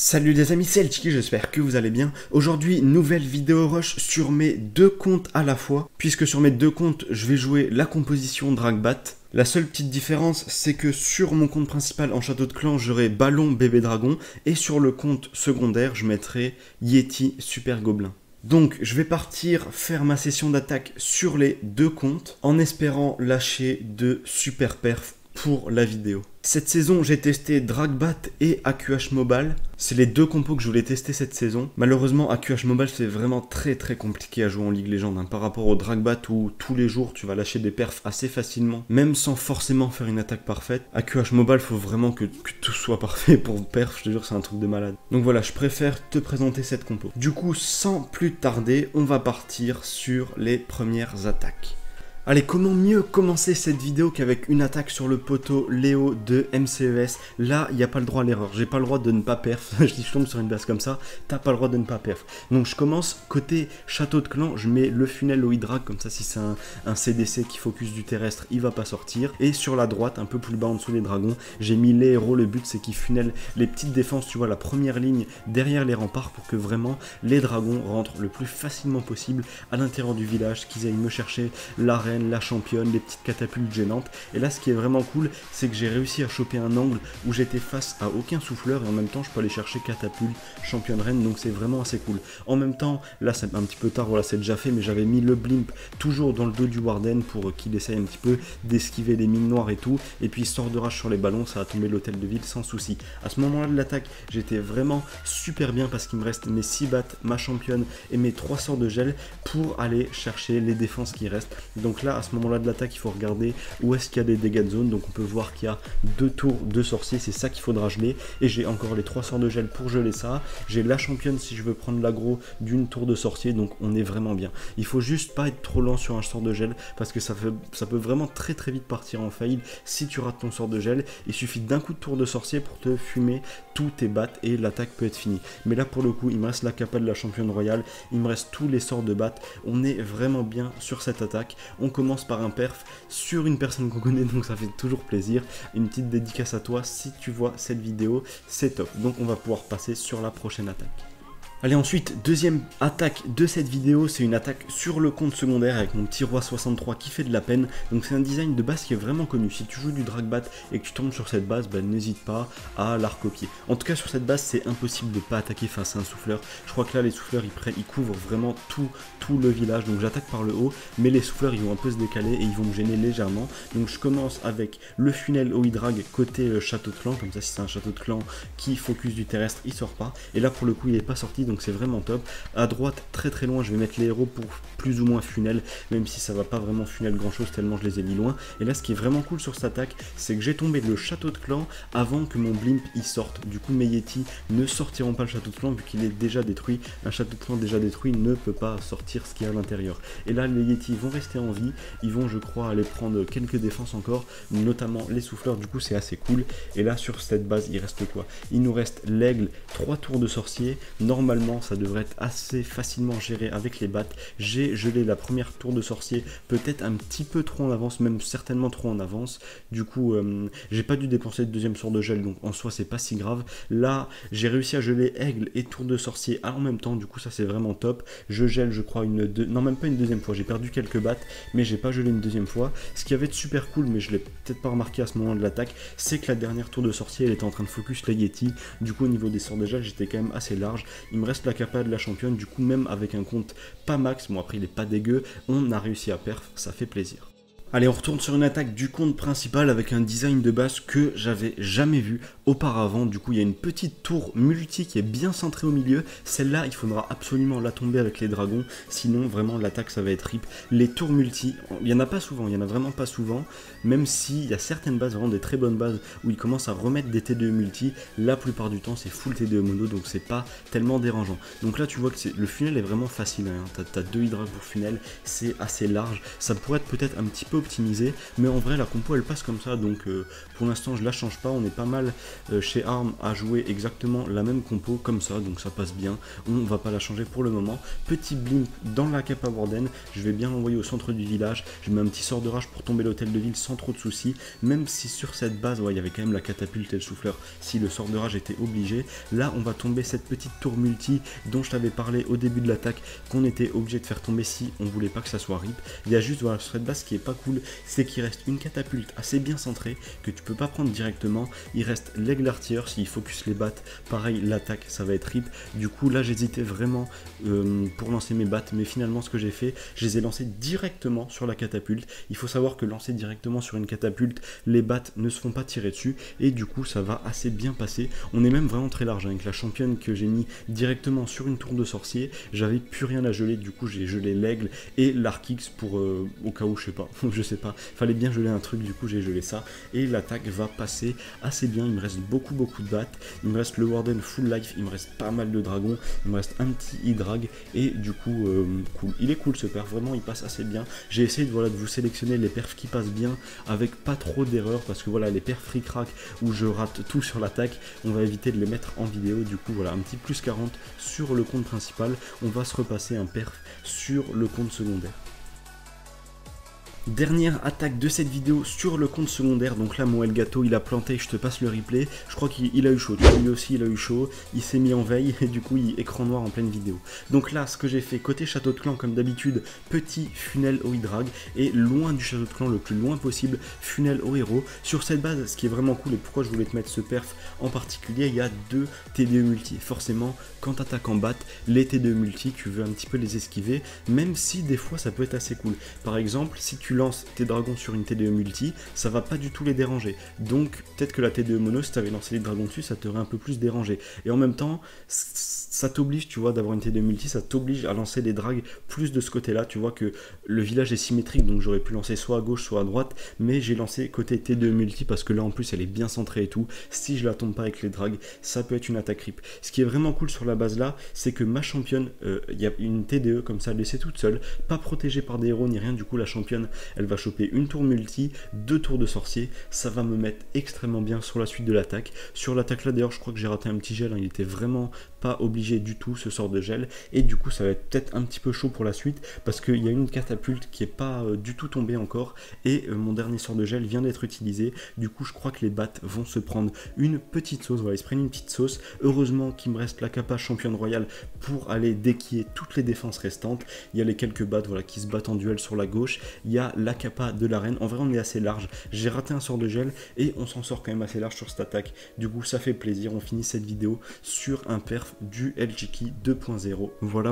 Salut les amis, c'est Elchiki, j'espère que vous allez bien. Aujourd'hui, nouvelle vidéo rush sur mes deux comptes à la fois, puisque sur mes deux comptes, je vais jouer la composition Dragbat. La seule petite différence, c'est que sur mon compte principal en château de clan, j'aurai Ballon Bébé Dragon, et sur le compte secondaire, je mettrai Yeti Super Gobelin. Donc, je vais partir faire ma session d'attaque sur les deux comptes, en espérant lâcher de super perfs pour la vidéo. Cette saison, j'ai testé Dragbat et AQH Mobile. C'est les deux compos que je voulais tester cette saison. Malheureusement, AQH Mobile, c'est vraiment très compliqué à jouer en Ligue Légende. Par rapport au Dragbat où tous les jours, tu vas lâcher des perfs assez facilement, même sans forcément faire une attaque parfaite. AQH Mobile, faut vraiment que tout soit parfait pour perf. Je te jure, c'est un truc de malade. Donc voilà, je préfère te présenter cette compo. Du coup, sans plus tarder, on va partir sur les premières attaques. Allez, comment mieux commencer cette vidéo qu'avec une attaque sur le poteau Léo de MCES. Là, il n'y a pas le droit à l'erreur. J'ai pas le droit de ne pas perf. Je tombe sur une base comme ça, t'as pas le droit de ne pas perf. Donc je commence côté château de clan. Je mets le funnel au Hydrag, comme ça si c'est un CDC qui focus du terrestre, il va pas sortir. Et sur la droite, un peu plus bas en dessous des dragons, j'ai mis les héros. Le but c'est qu'ils funnel les petites défenses, tu vois, la première ligne derrière les remparts pour que vraiment les dragons rentrent le plus facilement possible à l'intérieur du village, qu'ils aillent me chercher l'arène, la championne, les petites catapultes gênantes. Et là, ce qui est vraiment cool, c'est que j'ai réussi à choper un angle où j'étais face à aucun souffleur et en même temps, je peux aller chercher catapulte, championne reine, donc c'est vraiment assez cool. En même temps, là, c'est un petit peu tard, voilà, c'est déjà fait, mais j'avais mis le blimp toujours dans le dos du Warden pour qu'il essaye un petit peu d'esquiver les mines noires et tout. Et puis, sort de rage sur les ballons, ça a tombé l'hôtel de ville sans souci. À ce moment-là de l'attaque, j'étais vraiment super bien parce qu'il me reste mes 6 battes, ma championne et mes 3 sorts de gel pour aller chercher les défenses qui restent. Donc là, à ce moment-là de l'attaque, il faut regarder où est-ce qu'il y a des dégâts de zone. Donc on peut voir qu'il y a 2 tours de sorcier, c'est ça qu'il faudra geler. Et j'ai encore les 3 sorts de gel pour geler ça. J'ai la championne si je veux prendre l'aggro d'une tour de sorcier, donc on est vraiment bien. Il faut juste pas être trop lent sur un sort de gel parce que ça peut vraiment très vite partir en faillite si tu rates ton sort de gel. Il suffit d'un coup de tour de sorcier pour te fumer tous tes battes et l'attaque peut être finie. Mais là pour le coup, il me reste la capa de la championne royale, il me reste tous les sorts de batte. On est vraiment bien sur cette attaque. On commence par un perf sur une personne qu'on connaît, donc ça fait toujours plaisir. Une petite dédicace à toi si tu vois cette vidéo, c'est top. Donc on va pouvoir passer sur la prochaine attaque. Allez, ensuite, deuxième attaque de cette vidéo, c'est une attaque sur le compte secondaire avec mon petit roi 63 qui fait de la peine. Donc c'est un design de base qui est vraiment connu. Si tu joues du Dragbat et que tu tombes sur cette base, ben, n'hésite pas à la recopier. En tout cas, sur cette base, c'est impossible de ne pas attaquer face à un souffleur. Je crois que là, les souffleurs, ils couvrent vraiment tout le village. Donc j'attaque par le haut, mais les souffleurs, ils vont un peu se décaler et ils vont me gêner légèrement. Donc je commence avec le funnel au Hydrag côté château de clan. Comme ça, si c'est un château de clan qui focus du terrestre, il sort pas. Et là, pour le coup, il n'est pas sorti. Donc c'est vraiment top. À droite, très loin, je vais mettre les héros pour plus ou moins funnel, même si ça va pas vraiment funnel grand chose tellement je les ai mis loin. Et là, ce qui est vraiment cool sur cette attaque, c'est que j'ai tombé le château de clan avant que mon blimp y sorte. Du coup, mes Yeti ne sortiront pas le château de clan vu qu'il est déjà détruit. Un château de clan déjà détruit ne peut pas sortir ce qu'il y a à l'intérieur. Et là, les Yeti vont rester en vie. Ils vont, je crois, aller prendre quelques défenses encore, notamment les souffleurs. Du coup, c'est assez cool. Et là, sur cette base, il reste quoi? Il nous reste l'aigle, 3 tours de sorcier. Normalement, ça devrait être assez facilement géré avec les battes. J'ai gelé la première tour de sorcier, peut-être un petit peu trop en avance, même certainement trop en avance. Du coup, j'ai pas dû dépenser le deuxième sort de gel, donc en soi, c'est pas si grave. Là, j'ai réussi à geler aigle et tour de sorcier en même temps, du coup, ça c'est vraiment top. Je gèle, je crois, non, même pas une deuxième fois. J'ai perdu quelques battes, mais j'ai pas gelé une deuxième fois. Ce qui avait de super cool, mais je l'ai peut-être pas remarqué à ce moment de l'attaque, c'est que la dernière tour de sorcier, elle était en train de focus la Yeti. Du coup, au niveau des sorts de gel, j'étais quand même assez large. Il me reste la capa de la championne, du coup même avec un compte pas max, bon après il est pas dégueu, on a réussi à perf, ça fait plaisir. Allez, on retourne sur une attaque du compte principal avec un design de base que j'avais jamais vu auparavant. Du coup, il y a une petite tour multi qui est bien centrée au milieu. Celle-là, il faudra absolument la tomber avec les dragons. Sinon, vraiment, l'attaque, ça va être rip. Les tours multi, il n'y en a pas souvent, il n'y en a vraiment pas souvent. Même s'il y a certaines bases, vraiment des très bonnes bases, où ils commencent à remettre des T2 multi. La plupart du temps, c'est full T2 mono, donc c'est pas tellement dérangeant. Donc là, tu vois que le funnel est vraiment facile. Hein. T'as 2 hydras pour funnel, c'est assez large. Ça pourrait être peut-être un petit peu peu optimisé, mais en vrai la compo elle passe comme ça, donc pour l'instant je la change pas. On est pas mal chez ARM à jouer exactement la même compo comme ça, donc ça passe bien, on va pas la changer pour le moment. Petit blimp dans la Kappa Warden, je vais bien l'envoyer au centre du village, je mets un petit sort de rage pour tomber l'hôtel de ville sans trop de soucis, même si sur cette base, ouais, il y avait quand même la catapulte et le souffleur, si le sort de rage était obligé. Là on va tomber cette petite tour multi dont je t'avais parlé au début de l'attaque, qu'on était obligé de faire tomber si on voulait pas que ça soit rip. Il y a juste, voilà, sur cette base, ce qui est pas cool, c'est qu'il reste une catapulte assez bien centrée, que tu peux pas prendre directement, il reste l'aigle artilleur, s'il focus les battes, pareil, l'attaque, ça va être rip. Du coup, là, j'hésitais vraiment pour lancer mes battes, mais finalement, ce que j'ai fait, je les ai lancés directement sur la catapulte. Il faut savoir que lancer directement sur une catapulte, les battes ne se font pas tirer dessus, et du coup, ça va assez bien passer. On est même vraiment très large, hein, avec la championne que j'ai mis directement sur une tour de sorcier, j'avais plus rien à geler, du coup, j'ai gelé l'aigle et l'Arkix pour, au cas où, je sais pas, fallait bien geler un truc, du coup, j'ai gelé ça, et l'attaque va passer assez bien. Il me reste beaucoup de battes, il me reste le Warden full life, il me reste pas mal de dragons, il me reste un petit e-drag, et du coup cool. Il est cool ce perf, vraiment il passe assez bien. J'ai essayé de, voilà, de vous sélectionner les perfs qui passent bien avec pas trop d'erreurs, parce que voilà, les perfs fric-rac où je rate tout sur l'attaque, on va éviter de les mettre en vidéo. Du coup voilà, un petit plus 40 sur le compte principal, on va se repasser un perf sur le compte secondaire. Dernière attaque de cette vidéo sur le compte secondaire, donc là mon Elgato il a planté, je te passe le replay, je crois qu'il a eu chaud, lui aussi il a eu chaud, il s'est mis en veille et du coup il écran noir en pleine vidéo. Donc là ce que j'ai fait côté château de clan comme d'habitude, petit funnel au e-drag et loin du château de clan le plus loin possible, funnel au héros. Sur cette base ce qui est vraiment cool et pourquoi je voulais te mettre ce perf en particulier, il y a deux TDE multi, forcément quand t'attaques en batte, les TDE multi tu veux un petit peu les esquiver, même si des fois ça peut être assez cool. Par exemple si tu lances tes dragons sur une TDE multi, ça va pas du tout les déranger. Donc peut-être que la TDE mono, si tu avais lancé les dragons dessus, ça t'aurait un peu plus dérangé. Et en même temps, ça t'oblige, tu vois, d'avoir une TDE multi, ça t'oblige à lancer les drags plus de ce côté-là. Tu vois que le village est symétrique, donc j'aurais pu lancer soit à gauche, soit à droite, mais j'ai lancé côté TDE multi parce que là en plus elle est bien centrée et tout. Si je la tombe pas avec les drags, ça peut être une attaque rip. Ce qui est vraiment cool sur la base là, c'est que ma championne, il y a une TDE comme ça, laissée toute seule, pas protégée par des héros ni rien. Du coup la championne, elle va choper une tour multi, 2 tours de sorcier, ça va me mettre extrêmement bien sur la suite de l'attaque. Sur l'attaque là d'ailleurs je crois que j'ai raté un petit gel, hein, il était vraiment pas obligé du tout ce sort de gel, et du coup ça va être peut-être un petit peu chaud pour la suite parce qu'il y a une catapulte qui est pas du tout tombée encore, et mon dernier sort de gel vient d'être utilisé. Du coup je crois que les battes vont se prendre une petite sauce, voilà, ils se prennent une petite sauce. Heureusement qu'il me reste la Kappa championne royale pour aller déquiller toutes les défenses restantes. Il y a les quelques battes, voilà, qui se battent en duel sur la gauche, il y a la Kappa de l'arène. En vrai on est assez large, j'ai raté un sort de gel et on s'en sort quand même assez large sur cette attaque. Du coup ça fait plaisir, on finit cette vidéo sur un perf du LGK 2.0.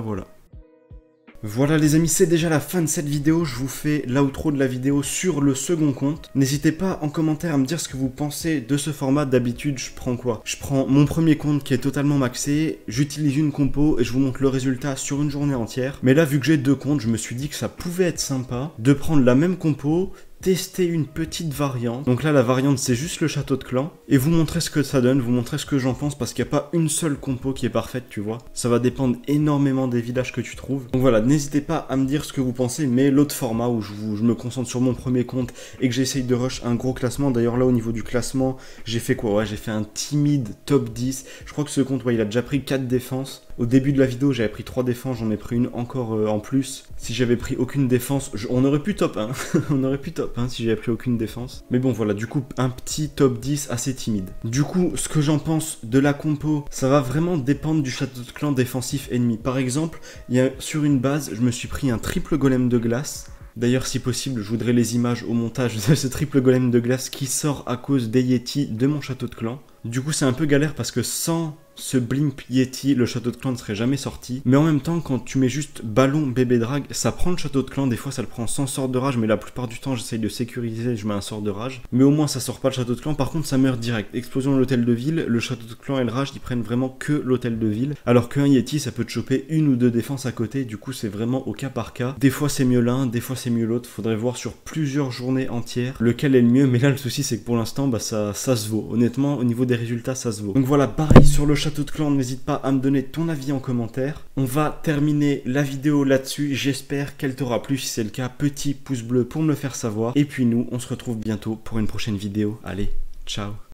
Voilà les amis, c'est déjà la fin de cette vidéo, je vous fais l'outro de la vidéo sur le second compte. N'hésitez pas en commentaire à me dire ce que vous pensez de ce format. D'habitude je prends quoi? Je prends mon premier compte qui est totalement maxé, j'utilise une compo et je vous montre le résultat sur une journée entière. Mais là vu que j'ai deux comptes, je me suis dit que ça pouvait être sympa de prendre la même compo, tester une petite variante. Donc là la variante c'est juste le château de clan et vous montrer ce que ça donne, vous montrer ce que j'en pense, parce qu'il n'y a pas une seule compo qui est parfaite, tu vois. Ça va dépendre énormément des villages que tu trouves. Donc voilà, n'hésitez pas à me dire ce que vous pensez, mais l'autre format où je me concentre sur mon premier compte et que j'essaye de rush un gros classement. D'ailleurs là au niveau du classement, j'ai fait quoi? Ouais, j'ai fait un timide top 10. Je crois que ce compte, ouais, il a déjà pris 4 défenses. Au début de la vidéo, j'avais pris 3 défenses, j'en ai pris une encore en plus. Si j'avais pris aucune défense, on aurait pu top 1. On aurait pu top 1 si j'avais pris aucune défense. Mais bon, voilà, du coup, un petit top 10 assez timide. Du coup, ce que j'en pense de la compo, ça va vraiment dépendre du château de clan défensif ennemi. Par exemple, sur une base, je me suis pris un triple golem de glace. D'ailleurs, si possible, je voudrais les images au montage de ce triple golem de glace qui sort à cause des Yeti de mon château de clan. Du coup, c'est un peu galère parce que sans ce blimp Yeti, le château de clan ne serait jamais sorti. Mais en même temps, quand tu mets juste ballon bébé drag, ça prend le château de clan. Des fois, ça le prend sans sort de rage, mais la plupart du temps, j'essaye de sécuriser, je mets un sort de rage. Mais au moins, ça sort pas le château de clan. Par contre, ça meurt direct. Explosion de l'hôtel de ville, le château de clan et le rage, ils prennent vraiment que l'hôtel de ville. Alors qu'un Yeti, ça peut te choper une ou deux défenses à côté. Du coup, c'est vraiment au cas par cas. Des fois, c'est mieux l'un, des fois, c'est mieux l'autre. Faudrait voir sur plusieurs journées entières lequel est le mieux. Mais là, le souci, c'est que pour l'instant, bah, ça se vaut. Honnêtement, au niveau des résultats, ça se vaut. Donc voilà, pareil sur le château château de clan, n'hésite pas à me donner ton avis en commentaire. On va terminer la vidéo là-dessus, j'espère qu'elle t'aura plu. Si c'est le cas, petit pouce bleu pour me le faire savoir. Et puis nous, on se retrouve bientôt pour une prochaine vidéo. Allez, ciao.